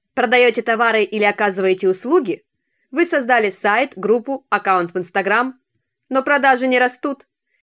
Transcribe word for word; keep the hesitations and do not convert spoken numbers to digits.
Продаете товары или оказываете услуги? Вы создали сайт, группу, аккаунт в Инстаграм, но продажи не растут.